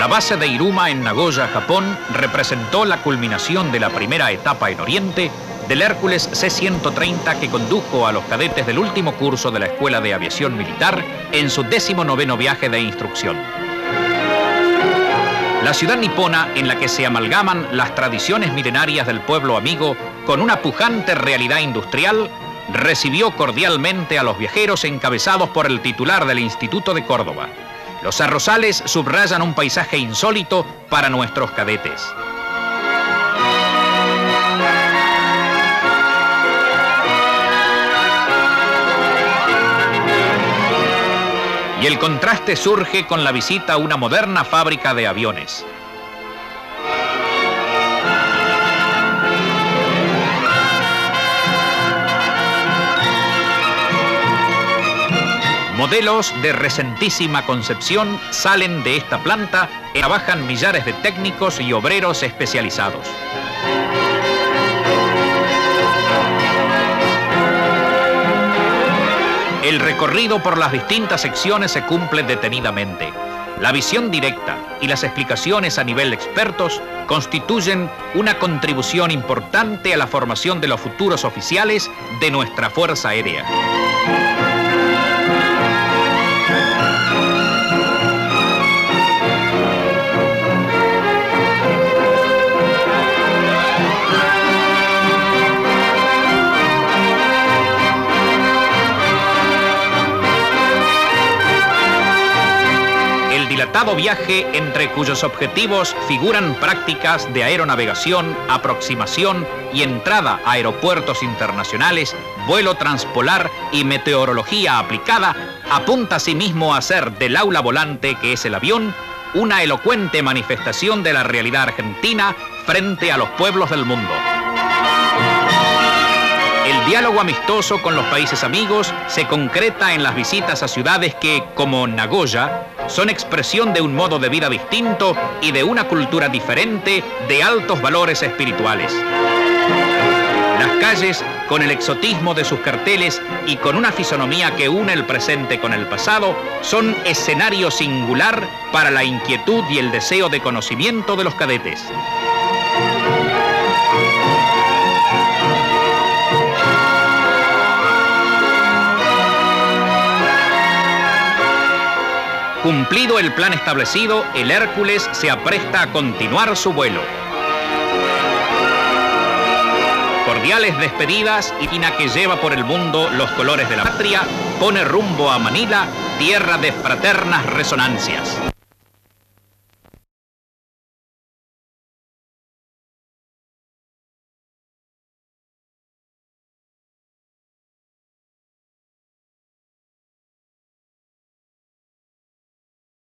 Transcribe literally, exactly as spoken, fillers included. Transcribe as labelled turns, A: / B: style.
A: base de Iruma en Nagoya, Japón, representó la culminación de la primera etapa en Oriente del Hércules C ciento treinta que condujo a los cadetes del último curso de la Escuela de Aviación Militar en su décimo noveno viaje de instrucción. La ciudad nipona, en la que se amalgaman las tradiciones milenarias del pueblo amigo con una pujante realidad industrial, recibió cordialmente a los viajeros encabezados por el titular del Instituto de Córdoba. Los arrozales subrayan un paisaje insólito para nuestros cadetes. Y el contraste surge con la visita a una moderna fábrica de aviones. Modelos de recentísima concepción salen de esta planta y trabajan millares de técnicos y obreros especializados. El recorrido por las distintas secciones se cumple detenidamente. La visión directa y las explicaciones a nivel de expertos constituyen una contribución importante a la formación de los futuros oficiales de nuestra Fuerza Aérea. Dilatado viaje entre cuyos objetivos figuran prácticas de aeronavegación, aproximación y entrada a aeropuertos internacionales, vuelo transpolar y meteorología aplicada, apunta asimismo a hacer del aula volante que es el avión una elocuente manifestación de la realidad argentina frente a los pueblos del mundo. El diálogo amistoso con los países amigos se concreta en las visitas a ciudades que, como Nagoya, son expresión de un modo de vida distinto y de una cultura diferente de altos valores espirituales. Las calles, con el exotismo de sus carteles y con una fisonomía que une el presente con el pasado, son escenario singular para la inquietud y el deseo de conocimiento de los cadetes. Cumplido el plan establecido, el Hércules se apresta a continuar su vuelo. Cordiales despedidas y Ina, que lleva por el mundo los colores de la patria, pone rumbo a Manila, tierra de fraternas resonancias.